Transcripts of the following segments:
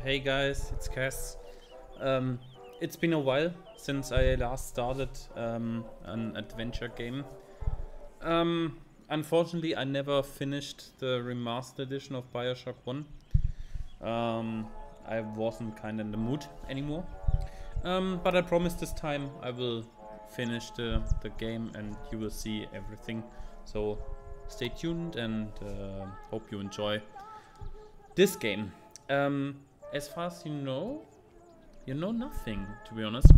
Hey guys, it's Cass. It's been a while since I last started an adventure game. Unfortunately, I never finished the remastered edition of Bioshock 1. I wasn't kind of in the mood anymore. But I promise this time I will finish the game and you will see everything. So stay tuned and hope you enjoy this game. As far as you know nothing, to be honest.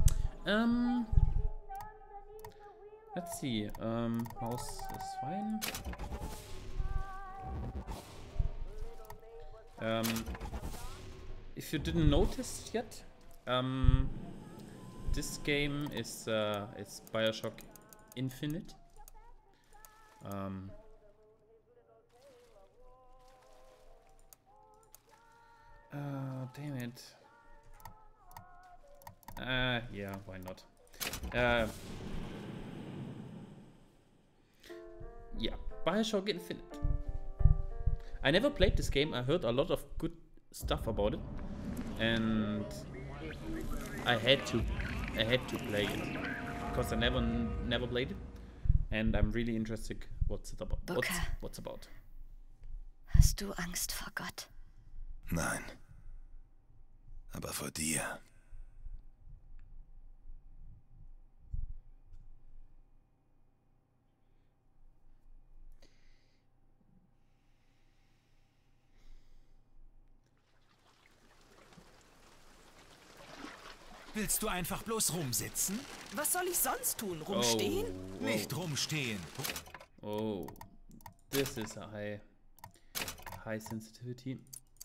Let's see. Mouse is fine. If you didn't notice yet, this game is Bioshock Infinite. Damn it. Yeah, why not? Yeah, Bioshock Infinite. I never played this game. I heard a lot of good stuff about it, and I had to play it because I never played it, and I'm really interested. What's it about? What's about? Hast du Angst vor Gott? Nein. Aber vor dir. Willst du einfach bloß rumsitzen? Was soll ich sonst tun? Rumstehen? Oh, Nicht rumstehen. oh, this is a high sensitivity.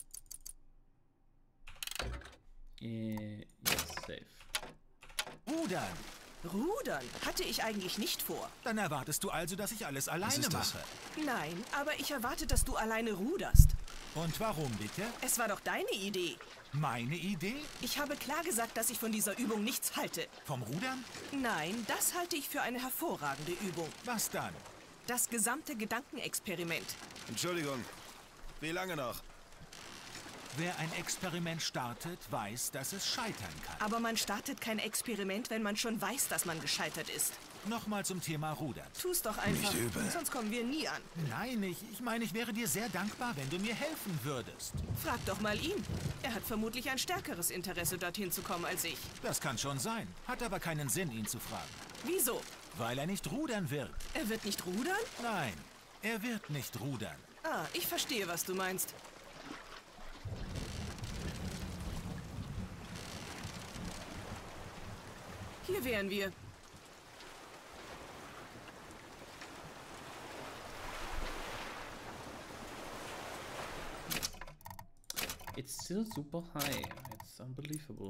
Yes, safe. Rudern. Rudern hatte ich eigentlich nicht vor. Dann erwartest du also, dass ich alles alleine ist das? mache. Nein, aber ich erwarte, dass du alleine ruderst. Und warum bitte? Es war doch deine Idee. Meine Idee? Ich habe klar gesagt, dass ich von dieser Übung nichts halte. Vom Rudern? Nein, das halte ich für eine hervorragende Übung. Was dann? Das gesamte Gedankenexperiment. Entschuldigung. Wie lange noch? Wer ein Experiment startet, weiß, dass es scheitern kann. Aber man startet kein Experiment, wenn man schon weiß, dass man gescheitert ist. Nochmal zum Thema Rudern. Tu's doch einfach, Nicht übel. sonst kommen wir nie an. Nein, ich meine, ich wäre dir sehr dankbar, wenn du mir helfen würdest. Frag doch mal ihn. Er hat vermutlich ein stärkeres Interesse, dorthin zu kommen als ich. Das kann schon sein. Hat aber keinen Sinn, ihn zu fragen. Wieso? Weil er nicht rudern wird. Er wird nicht rudern? Nein, er wird nicht rudern. Ah, ich verstehe, was du meinst. Hier wären wir. It's still super high. It's unbelievable.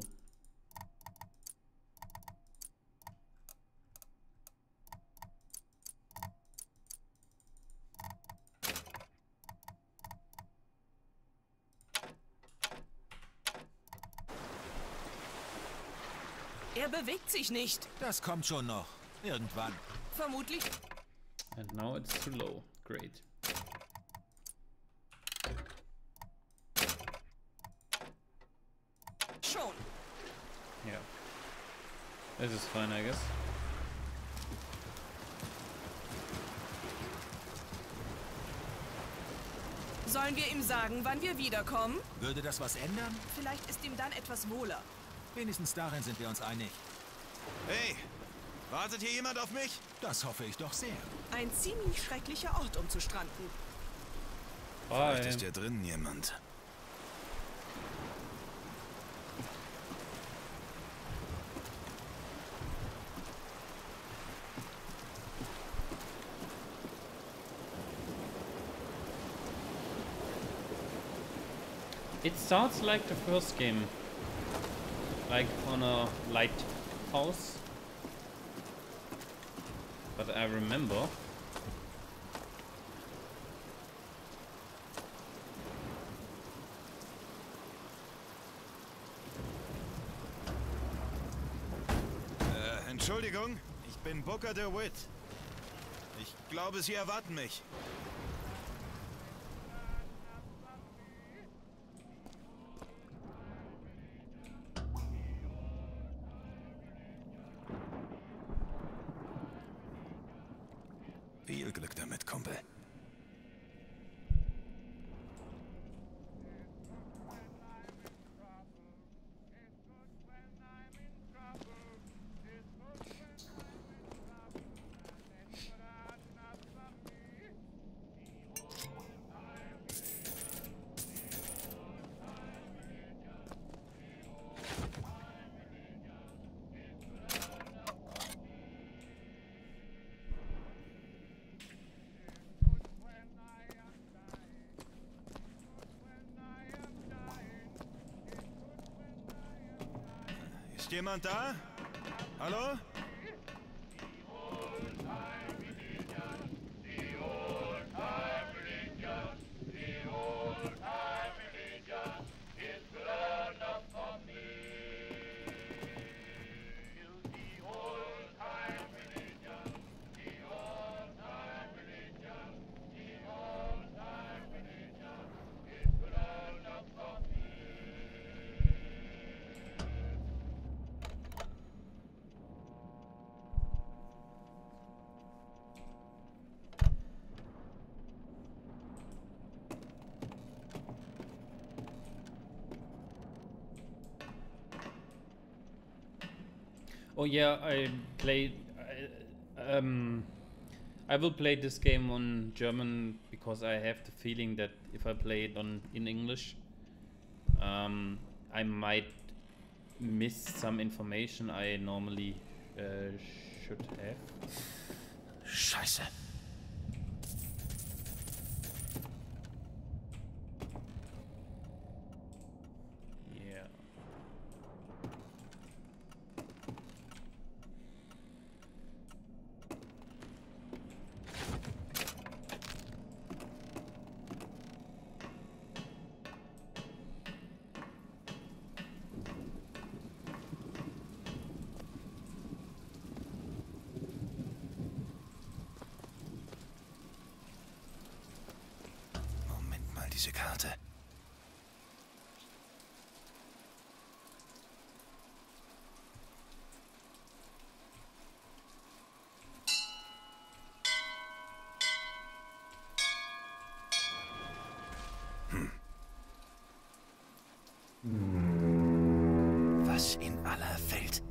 Er bewegt sich nicht. Das kommt schon noch. Irgendwann. Vermutlich. And now it's too low. Great. Schon. Yeah. This is fine, I guess. Sollen wir ihm sagen, wann wir wiederkommen? Würde das was ändern? Vielleicht ist ihm dann etwas wohler. Wenigstens darin sind wir uns einig. Hey, wartet hier jemand auf mich? Das hoffe ich doch sehr. Ein ziemlich schrecklicher Ort, um zu stranden. Vielleicht Bye. ist hier drinnen jemand. It starts like the first game. Like on a lighthouse. But I remember. Entschuldigung, ich bin Booker DeWitt. Ich glaube, Sie erwarten mich. Ist jemand da? Hallo? Oh yeah, I will play this game on German because I have the feeling that if I play it in English, I might miss some information I normally should have. Scheiße. Yeah. Moment mal, diese Karte. Was in aller Welt?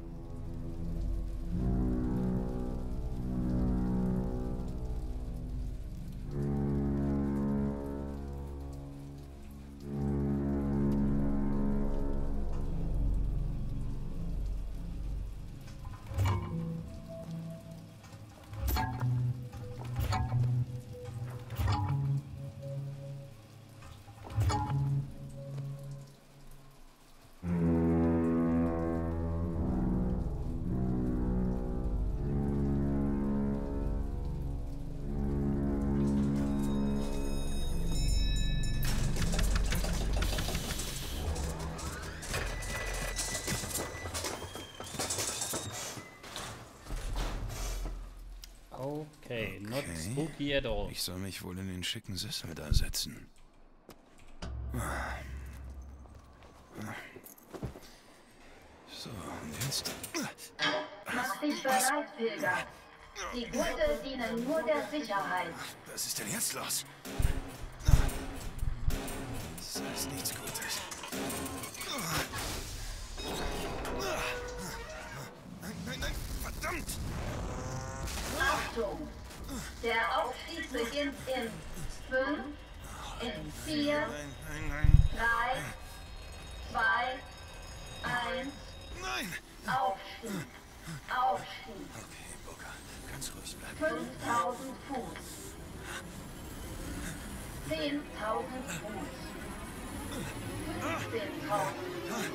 Okay, not spooky at all. Ich soll mich wohl in den schicken Sessel da setzen. So, und jetzt? Mach dich bereit, Pilger. Die Gurte dienen nur der Sicherheit. Was ist denn jetzt los? Das ist nichts Gutes. Nein, verdammt! Achtung! Der Aufstieg beginnt in 5, in 4, 3, 2, 1. Nein! Aufstieg! Aufstieg! Okay, Booker, ganz ruhig bleiben. 5000 Fuß. 10.000 Fuß. 15.000 Fuß.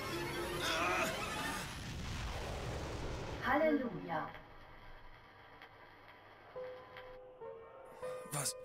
Halleluja! Was?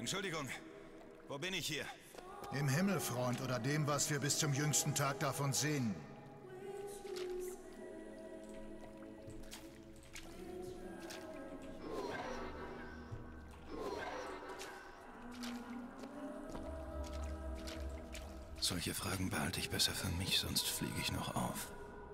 Entschuldigung, wo bin ich hier? Im Himmel, Freund, oder dem, was wir bis zum jüngsten Tag davon sehen. Solche Fragen behalte ich besser für mich, sonst fliege ich noch auf.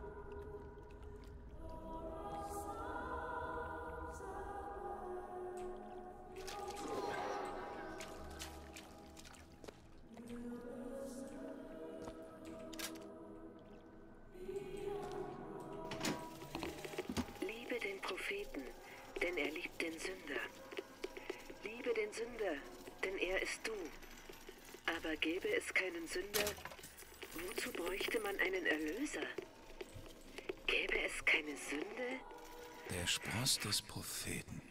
Liebe den Propheten, denn er liebt den Sünder. Liebe den Sünder, denn er ist du. Aber gäbe es keinen Sünder, wozu bräuchte man einen Erlöser? Gäbe es keine Sünde? Der Spross des Propheten.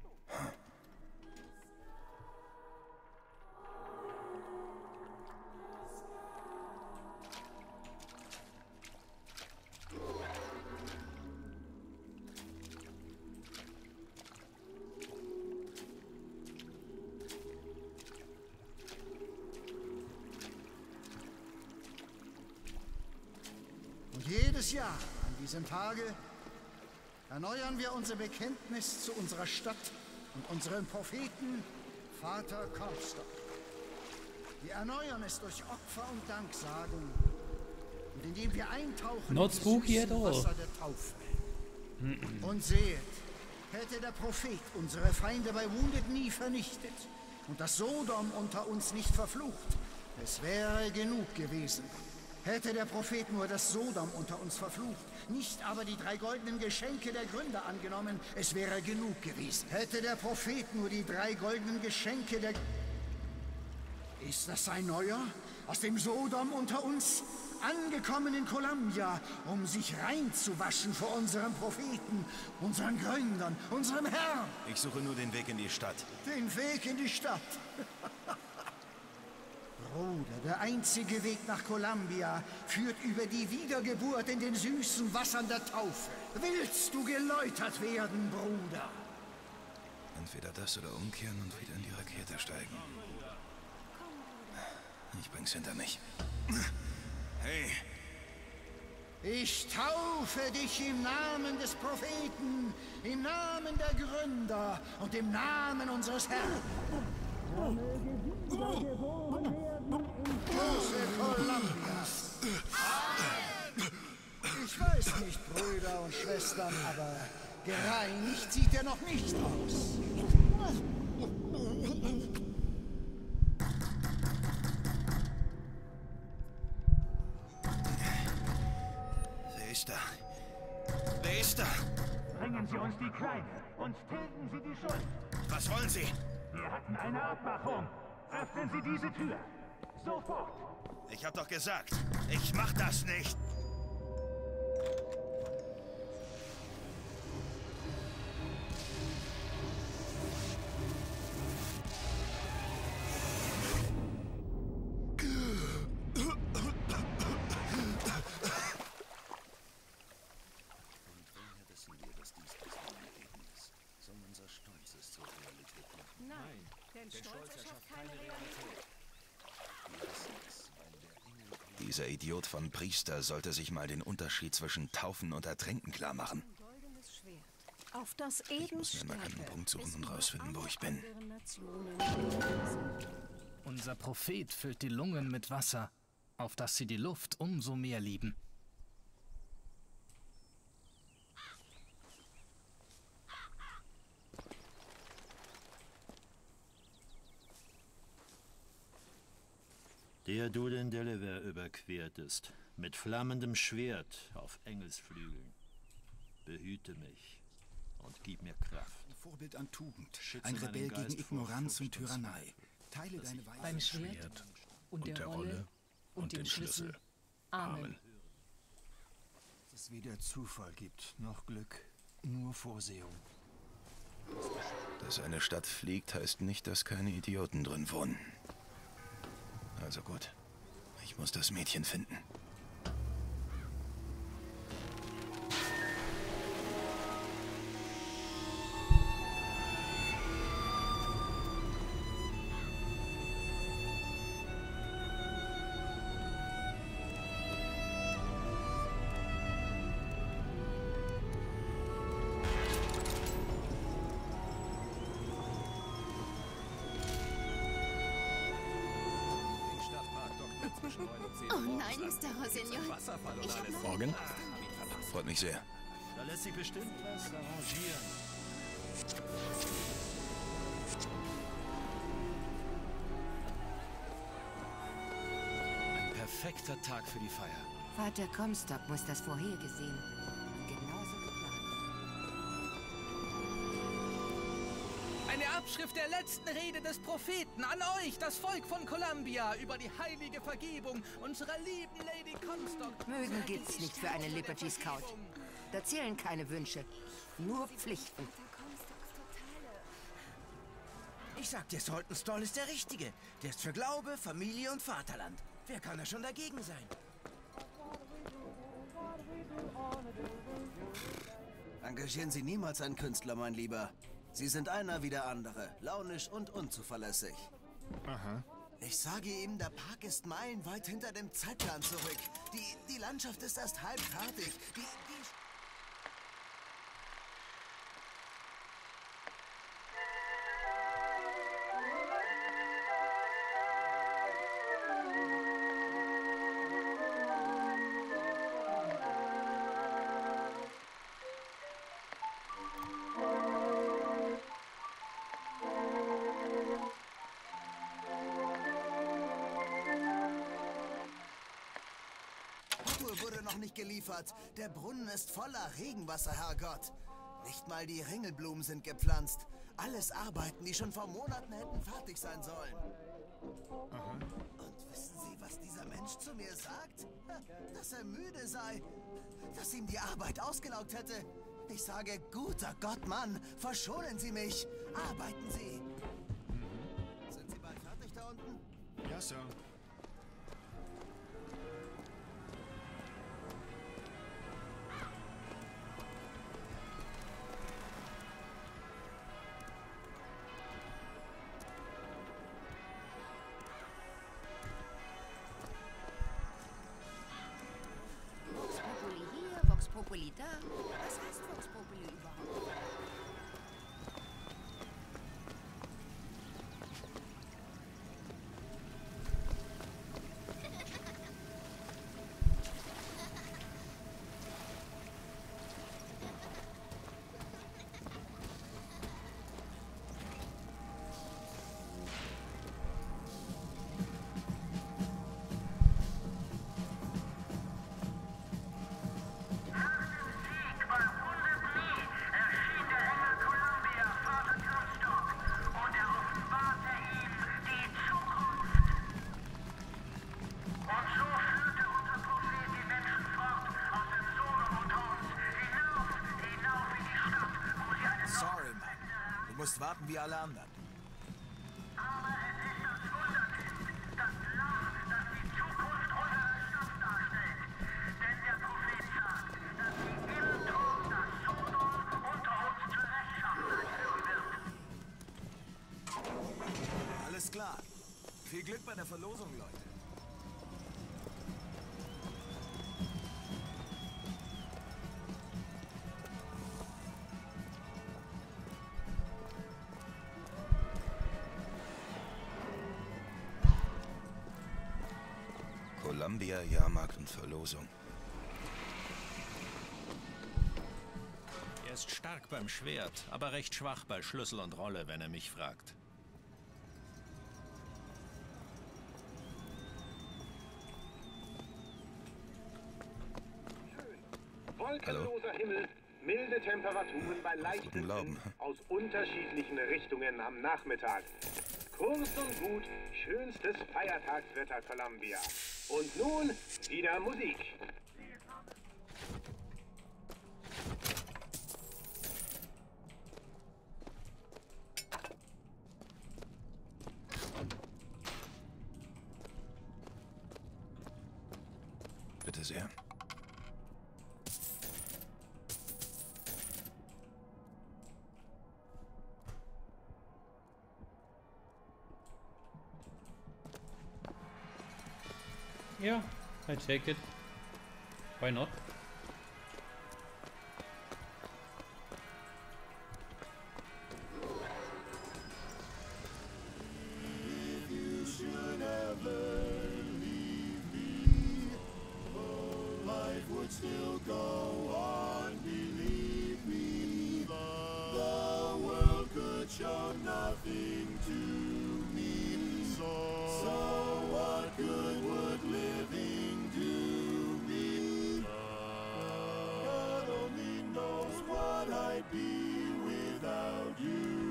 Und jedes Jahr an diesem Tage erneuern wir unser Bekenntnis zu unserer Stadt und unserem Propheten, Vater Comstock. Wir erneuern es durch Opfer und Danksagung und indem wir eintauchen Not in spooky das at all. Wasser der Taufe. Und seht, hätte der Prophet unsere Feinde bei Wounded Knee vernichtet und das Sodom unter uns nicht verflucht, es wäre genug gewesen. Hätte der Prophet nur das Sodom unter uns verflucht, nicht aber die 3 goldenen Geschenke der Gründer angenommen, es wäre genug gewesen. Hätte der Prophet nur die 3 goldenen Geschenke der... Ist das ein Neuer aus dem Sodom unter uns, angekommen in Columbia, um sich reinzuwaschen vor unserem Propheten, unseren Gründern, unserem Herrn? Ich suche nur den Weg in die Stadt. Den Weg in die Stadt. Bruder, der einzige Weg nach Columbia führt über die Wiedergeburt in den süßen Wassern der Taufe. Willst du geläutert werden, Bruder? Entweder das oder umkehren und wieder in die Rakete steigen. Ich bring's hinter mich. Hey! Ich taufe dich im Namen des Propheten, im Namen der Gründer und im Namen unseres Herrn. Große Columbia. Ich weiß nicht, Brüder und Schwestern, aber gereinigt sieht er noch nicht aus. Wer ist da? Wer ist da? Bringen Sie uns die Kleine und tilgen Sie die Schuld. Was wollen Sie? Wir hatten eine Abmachung. Öffnen Sie diese Tür. Sofort. Ich hab doch gesagt, ich mach das nicht. Nein, denn Stolz erschafft keine Realität. Dieser Idiot von Priester sollte sich mal den Unterschied zwischen Taufen und Ertränken klar machen. Goldenes Schwert. Auf das Ich muss mir mal einen Punkt suchen und rausfinden, wo ich bin. Unser Prophet füllt die Lungen mit Wasser, auf das sie die Luft umso mehr lieben. Der du den Delaware überquertest, mit flammendem Schwert auf Engelsflügeln. Behüte mich und gib mir Kraft. Ein Vorbild an Tugend, Schütze ein Rebell meinen Geist gegen vor Ignoranz und Furcht und Tyrannei. Zweifel. Teile deine Weisheit. Beim Schwert und der Rolle und dem Schlüssel. Amen. Dass es weder Zufall gibt, noch Glück, nur Vorsehung. Dass eine Stadt fliegt, heißt nicht, dass keine Idioten drin wohnen. Also gut, ich muss das Mädchen finden. Oh nein, Mr. Rossignol. Ich hab noch... Morgen? Freut mich sehr. Da lässt sich bestimmt was arrangieren. Ein perfekter Tag für die Feier. Vater Comstock muss das vorhergesehen und genauso geplant. Eine Abschrift der letzten Rede des Propheten an euch, das Volk von Columbia, über die heilige Vergebung unserer lieben Lady Comstock. Mögen gilt's nicht für eine Liberty Scout. Da zählen keine Wünsche, nur Pflichten. Ich sag dir, Saltonstall ist der Richtige. Der ist für Glaube, Familie und Vaterland. Wer kann da schon dagegen sein? Engagieren Sie niemals einen Künstler, mein Lieber. Sie sind einer wie der andere, launisch und unzuverlässig. Aha. Ich sage ihm, der Park ist meilenweit hinter dem Zeitplan zurück. Die Landschaft ist erst halb fertig. Wurde noch nicht geliefert. Der Brunnen ist voller Regenwasser, Herrgott. Nicht mal die Ringelblumen sind gepflanzt. Alles Arbeiten, die schon vor Monaten hätten fertig sein sollen. Aha. Und wissen Sie, was dieser Mensch zu mir sagt? Dass er müde sei. Dass ihm die Arbeit ausgelaugt hätte. Ich sage, guter Gott, Mann, verschonen Sie mich. Arbeiten Sie. Sind Sie bald fertig da unten? Ja, Sir. Vox Populi hier, Vox Populi da. Was heißt Vox Populi überhaupt? Sorry, Mann. Du musst warten wie alle anderen. Alles klar. Viel Glück bei der Verlosung, Leute. Columbia, Jahrmarkt und Verlosung. Er ist stark beim Schwert, aber recht schwach bei Schlüssel und Rolle, wenn er mich fragt. Wolkenloser Himmel, milde Temperaturen bei leichtem Wind aus unterschiedlichen Richtungen am Nachmittag. Kurz und gut, schönstes Feiertagswetter Columbia. Und nun wieder Musik. Bitte sehr. Yeah, I take it. Why not? If you should ever leave I be without you?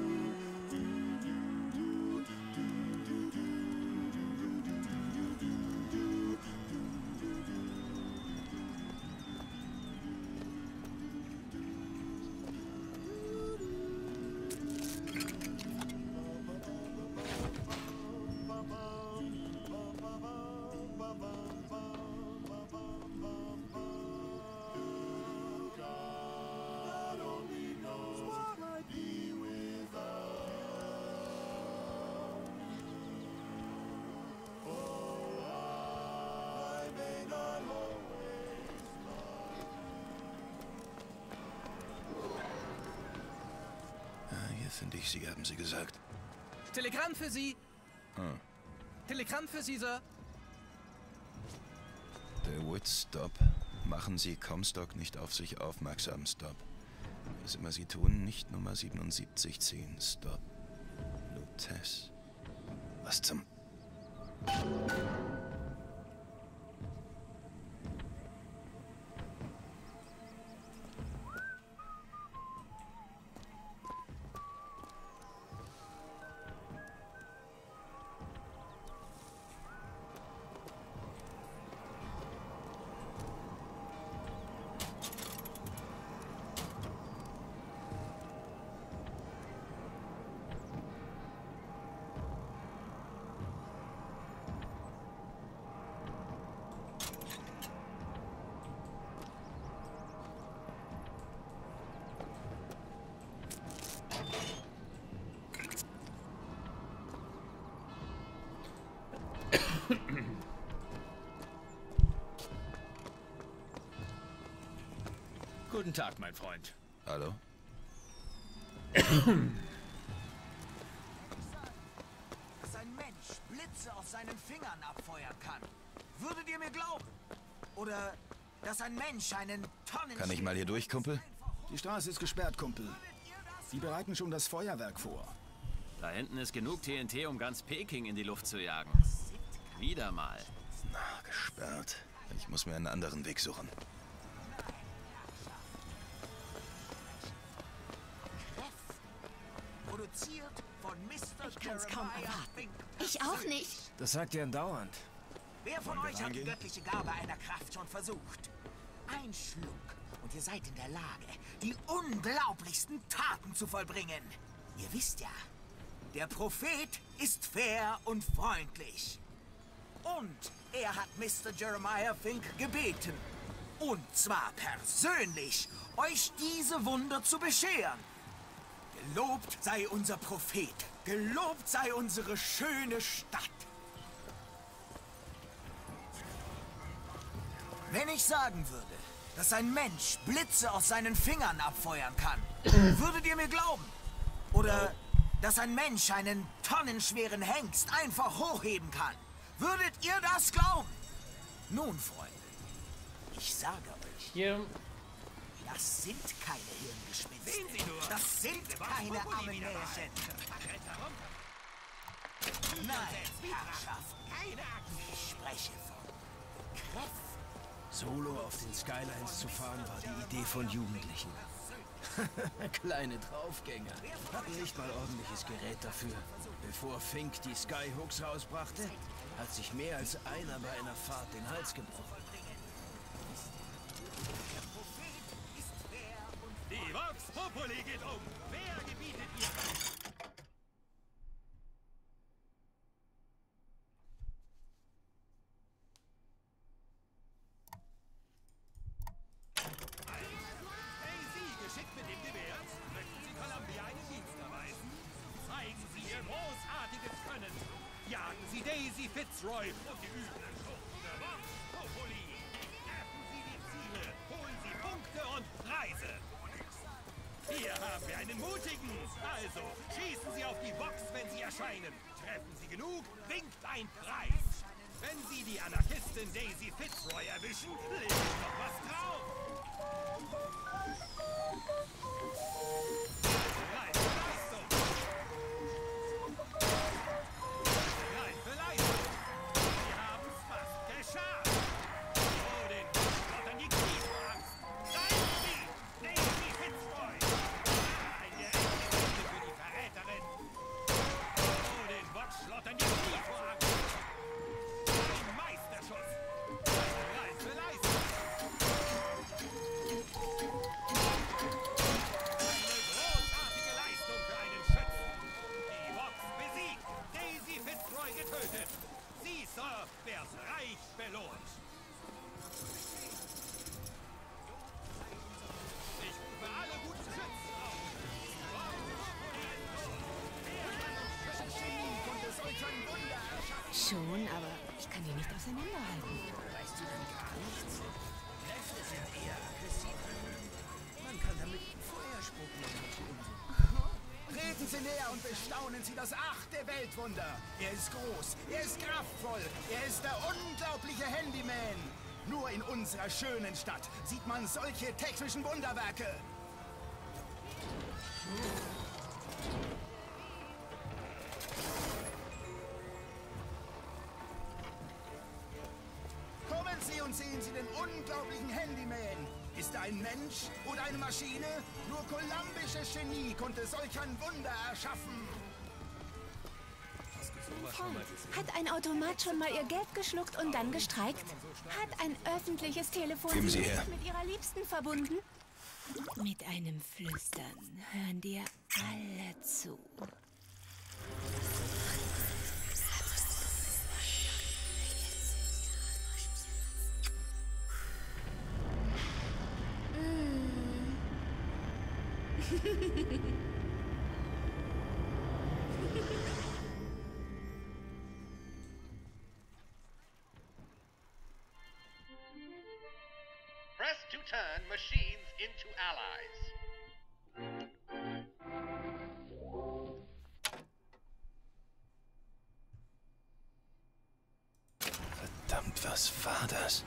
Finde ich Sie, haben Sie gesagt. Telegramm für Sie. Hm. Telegramm für Sie, Sir. Der Wood, Stop. Machen Sie Comstock nicht auf sich aufmerksam, Stop. Was immer Sie tun, nicht Nummer 77 ziehen, Stop. Lutez. Was zum... Guten Tag, mein Freund. Hallo? Dass ein Mensch Blitze auf seinen Fingern abfeuern kann. Würdet ihr mir glauben? Oder dass ein Mensch einen Tonnen... Kann ich mal hier durch, Kumpel? Die Straße ist gesperrt, Kumpel. Sie bereiten schon das Feuerwerk vor. Da hinten ist genug TNT, um ganz Peking in die Luft zu jagen. Wieder mal. Na, gesperrt. Ich muss mir einen anderen Weg suchen. Produziert von Mr. Ich kann's kaum erwarten. Ich auch nicht. Das sagt ihr andauernd. Wer von euch hat die göttliche Gabe einer Kraft schon versucht? Ein Schluck und ihr seid in der Lage, die unglaublichsten Taten zu vollbringen. Ihr wisst ja, der Prophet ist fair und freundlich. Und er hat Mr. Jeremiah Fink gebeten, und zwar persönlich, euch diese Wunder zu bescheren. Gelobt sei unser Prophet, gelobt sei unsere schöne Stadt. Wenn ich sagen würde, dass ein Mensch Blitze aus seinen Fingern abfeuern kann, würdet ihr mir glauben? Oder dass ein Mensch einen tonnenschweren Hengst einfach hochheben kann, würdet ihr das glauben? Nun, Freunde, ich sage euch, das sind keine Hirngespinste. Das sind keine Ammenmärchen. Nein, Herrschaften, ich spreche von Kräften. Solo auf den Skylines zu fahren, war die Idee von Jugendlichen. Kleine Draufgänger. Hatten nicht mal ordentliches Gerät dafür. Bevor Fink die Skyhooks rausbrachte, hat sich mehr als einer bei einer Fahrt den Hals gebrochen. Die Vox Populi geht um. Wer gebietet ihr? Hey, Sie, geschickt mit dem Gewehr. Möchten Sie Columbia einen Dienst erweisen? Zeigen Sie Ihr großartiges Können. Jagen Sie Daisy Fitzroy und die üblen Schurken der Vox Populi. Treffen Sie die Ziele, holen Sie Punkte und Preise. Hier haben wir einen Mutigen. Also, schießen Sie auf die Vox, wenn Sie erscheinen. Treffen Sie genug, winkt ein Preis. Wenn Sie die Anarchistin Daisy Fitzroy erwischen, legt noch was drauf. Bereit für Leistung. Bereit für Leistung. Sie haben es fast geschafft. Oh, den Gott an die Knie vor Angst. Greifen Sie, Daisy Fitzroy. auseinanderhalten. Weißt du denn gar nichts? Kräfte sind eher aggressiv. Man kann damit Feuer spucken. Treten Sie näher und bestaunen Sie das 8. Weltwunder. Er ist groß, er ist kraftvoll, er ist der unglaubliche Handyman. Nur in unserer schönen Stadt sieht man solche technischen Wunderwerke. Kommen Sie und sehen Sie den unglaublichen Handyman. Ist er ein Mensch oder eine Maschine? Nur columbisches Genie konnte solch ein Wunder erschaffen. Hat ein Automat schon mal ihr Geld geschluckt und dann gestreikt? Hat ein öffentliches Telefon Geben Sie sie her. nicht mit ihrer Liebsten verbunden? Mit einem Flüstern hören dir alle zu. Press to turn machines into allies. Verdammt, was war das?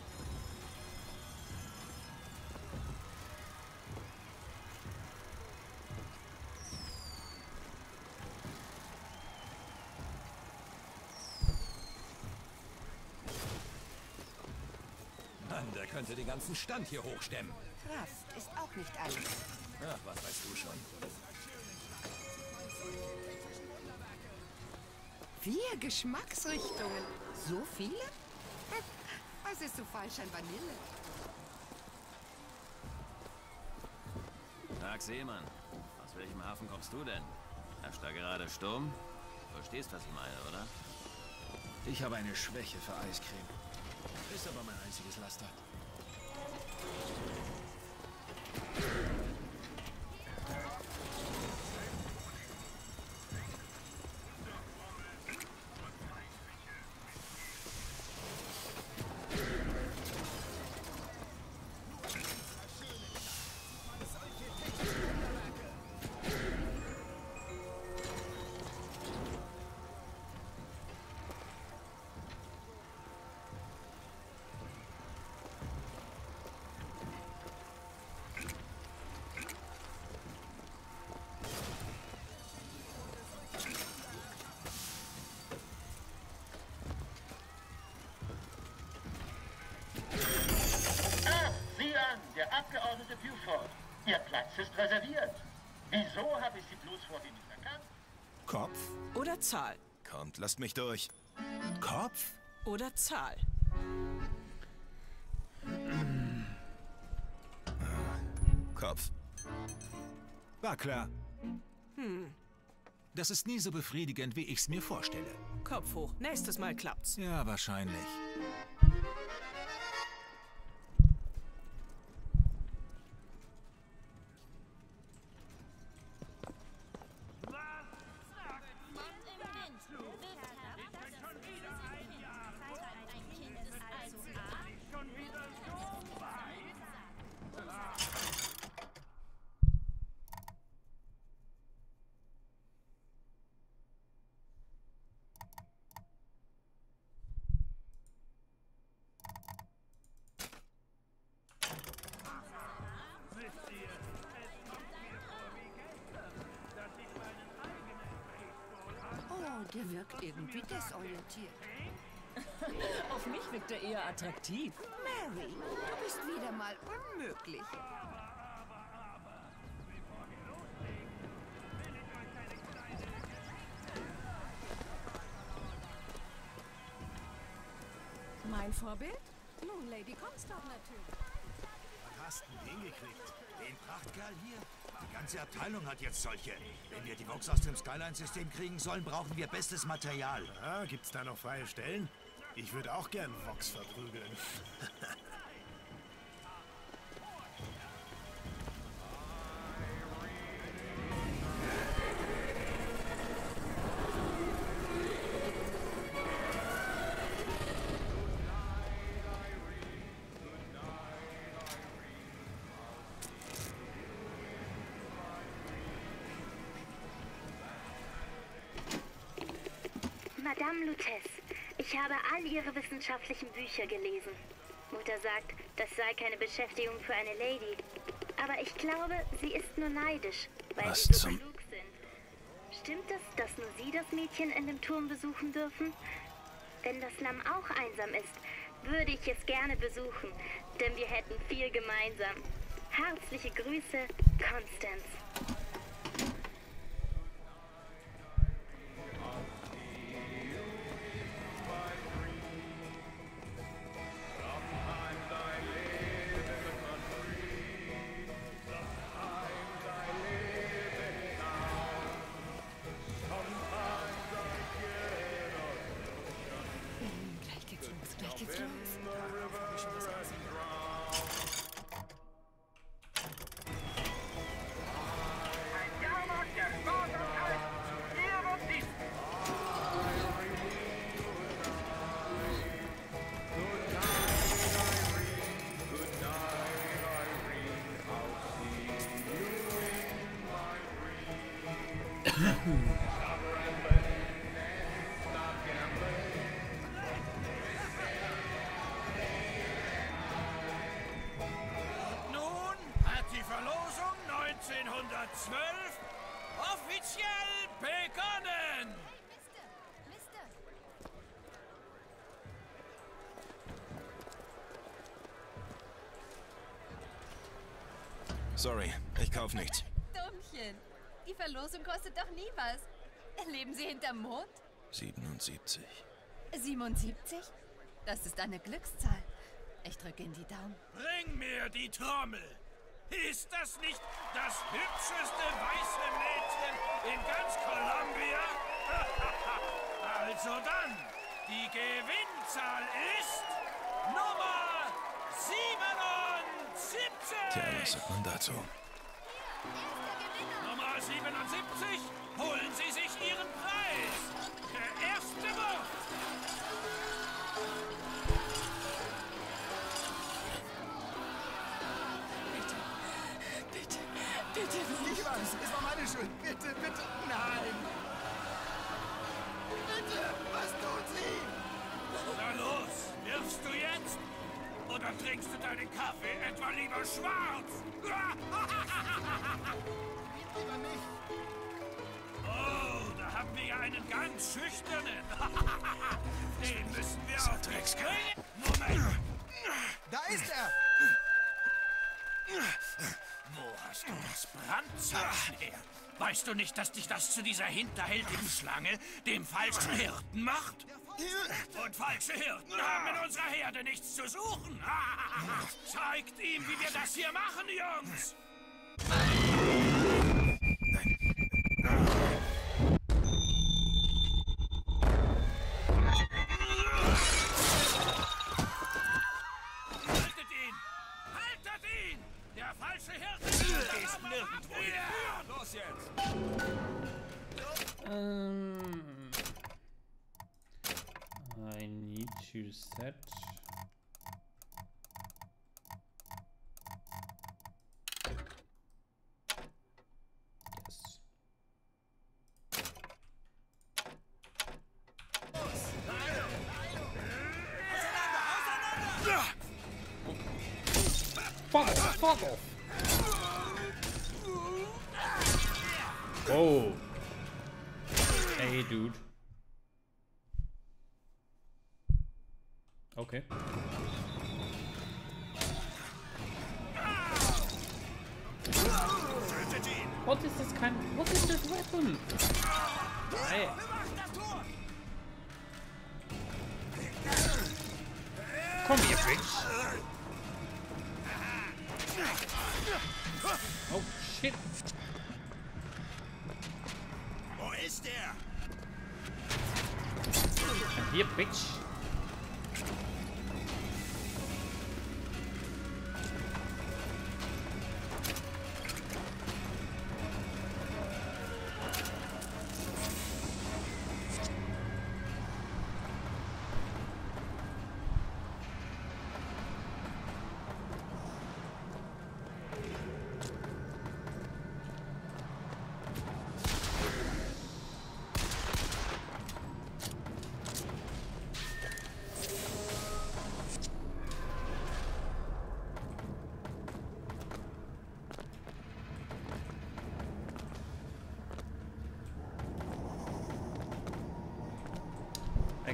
Mann, der könnte den ganzen Stand hier hochstemmen. Kraft ist auch nicht alles. Ach, was weißt du schon? 4 Geschmacksrichtungen. So viele? Was ist so falsch an Vanille? Tag, Seemann. Aus welchem Hafen kommst du denn? Herrscht da gerade Sturm? Du verstehst, was ich meine, oder? Ich habe eine Schwäche für Eiscreme. Ist aber mein einziges Laster. Der Abgeordnete Buford. Ihr Platz ist reserviert. Wieso habe ich Sie bloß vor Ihnen nicht erkannt? Kopf Oder Zahl? Kommt, lasst mich durch. Kopf Oder Zahl? Kopf. War klar. Das ist nie so befriedigend, wie ich's mir vorstelle. Kopf hoch. Nächstes Mal klappt's. Ja, wahrscheinlich. Oh, der wirkt irgendwie desorientiert. Auf mich wirkt er eher attraktiv. Mary, du bist wieder mal unmöglich. Mein Vorbild? Nun, Lady Comstock natürlich. Was hast du denn hingekriegt? Den Prachtkerl hier? Die ganze Abteilung hat jetzt solche. Wenn wir die Vox aus dem Skyline-System kriegen sollen, brauchen wir bestes Material. Ah, gibt's da noch freie Stellen? Ich würde auch gern Vox verprügeln. Madame Lutece, ich habe all Ihre wissenschaftlichen Bücher gelesen. Mutter sagt, das sei keine Beschäftigung für eine Lady. Aber ich glaube, sie ist nur neidisch, weil sie so klug sind. Stimmt es, dass nur Sie das Mädchen in dem Turm besuchen dürfen? Wenn das Lamm auch einsam ist, würde ich es gerne besuchen, denn wir hätten viel gemeinsam. Herzliche Grüße, Constance. Nun hat die Verlosung 1912 offiziell begonnen. Sorry, ich kauf nichts. Dummchen. Die Verlosung kostet doch nie was. Leben Sie hinterm Mond? 77. 77? Das ist eine Glückszahl. Ich drücke Ihnen die Daumen. Bring mir die Trommel. Ist das nicht das hübscheste weiße Mädchen in ganz Columbia? Also dann, die Gewinnzahl ist Nummer 77. Tja, was sagt man dazu? Nummer 77, holen Sie sich Ihren Preis. Der erste Wurf. Bitte, ich weiß, es war meine Schuld. Bitte, bitte, nein. Bitte, was tut sie? Na los, wirfst du jetzt? Oder trinkst du deinen Kaffee etwa lieber schwarz? Lieber nicht. Oh, da haben wir ja einen ganz schüchternen. Den müssen wir auf Dreckskerl. Moment. Da ist er. Wo hast du das Brandzeichen her? Weißt du nicht, dass dich das zu dieser hinterhältigen Schlange, dem falschen Hirten macht? Und falsche Hirten haben in unserer Herde nichts zu suchen. Zeigt ihm, wie wir das hier machen, Jungs. Haltet ihn! Haltet ihn! Der falsche Hirte ist nirgendwo hin. Los jetzt! I need to set. Yes. Fuck off! Whoa! Hey, dude. Okay. What is this kind? What is this weapon? Hey. Come here, bitch. Oh shit. Wo ist er? Hier, bitch.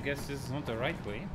guess this is not the right way.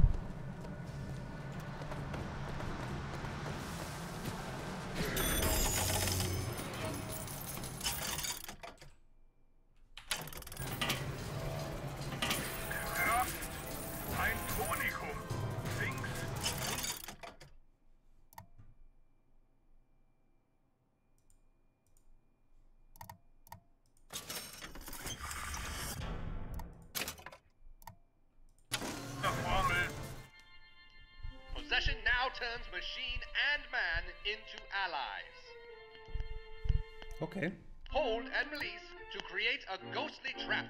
Possession now turns machine and man into allies. Okay. Hold and release to create a ghostly trap.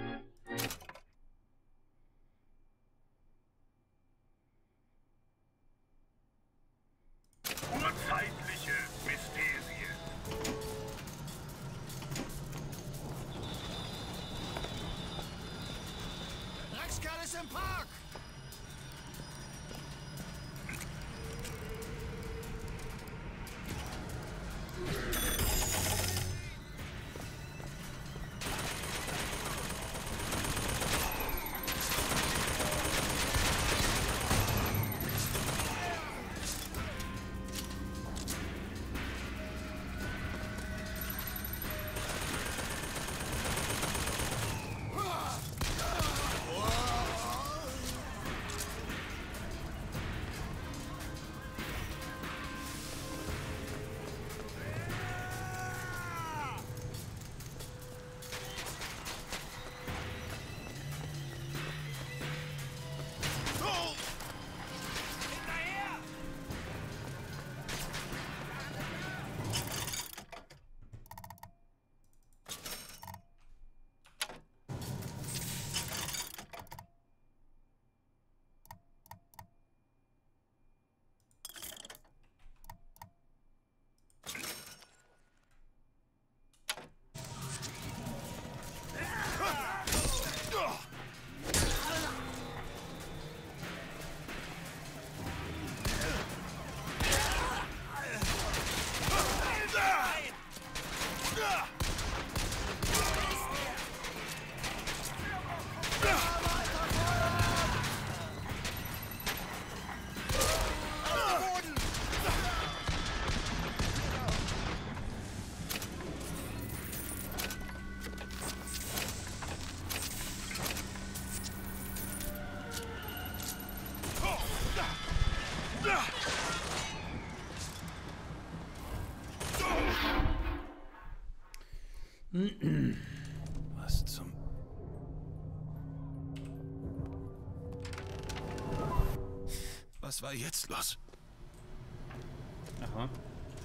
Urzeitliche Mysterie. Dreckskerl ist im Park! Was zum... Was war jetzt los? Aha.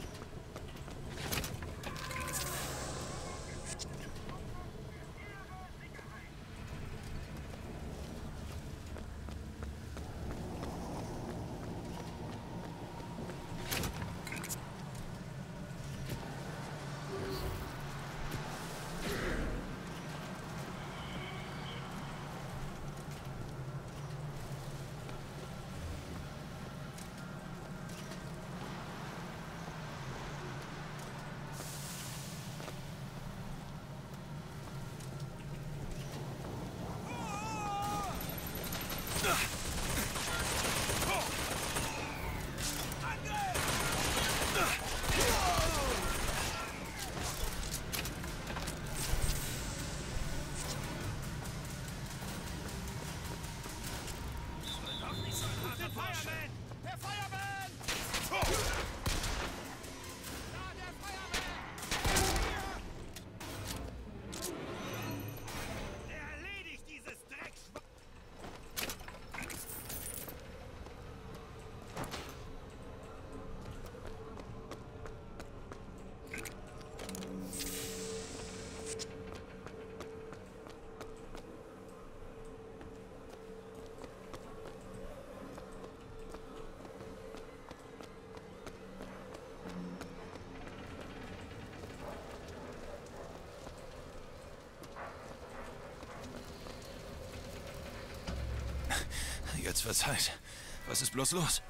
Jetzt wird's heiß. Was ist bloß los?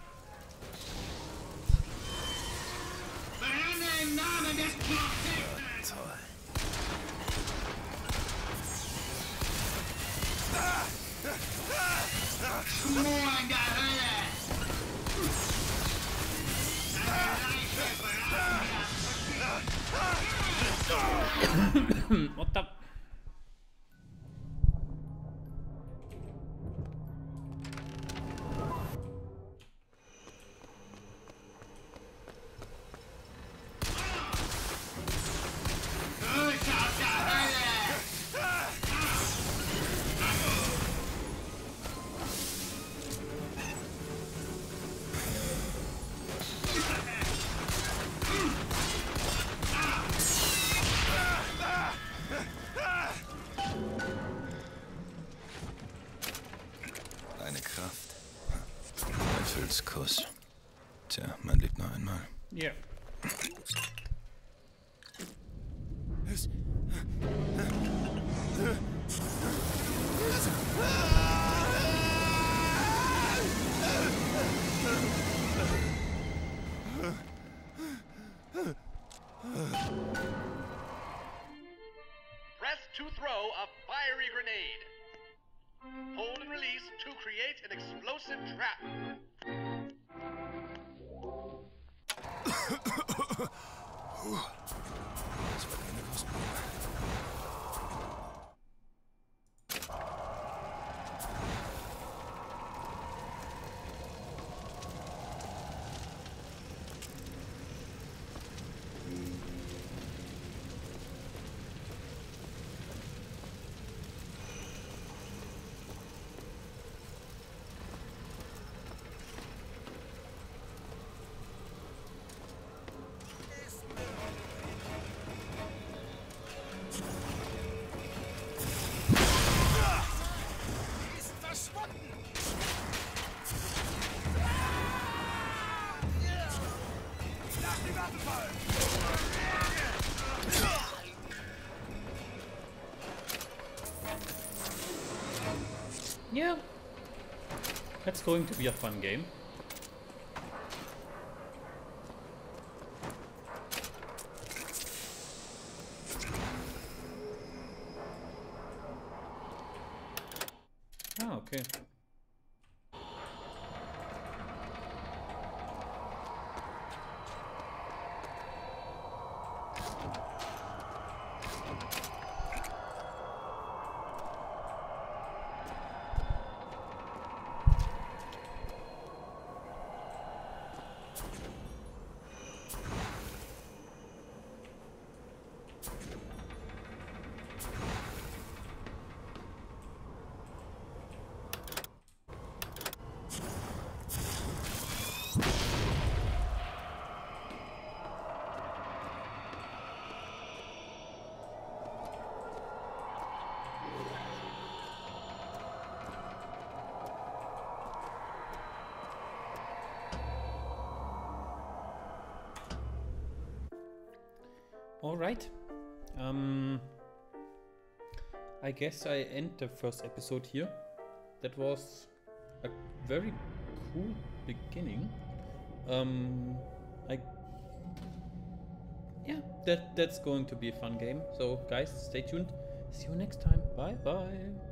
Brenne im Namen des Propheten! Toll. What the? Eine Kraft. Teufelskuss. Tja, man lebt nur einmal. Ja. Press to throw a fiery grenade. Hold and release to create an explosive trap. Das war keine Kostprobe. Yeah, that's going to be a fun game. Ah, okay. All right. I guess I end the first episode here. That was a very cool beginning. Yeah, that's going to be a fun game. So guys, stay tuned. See you next time. Bye bye.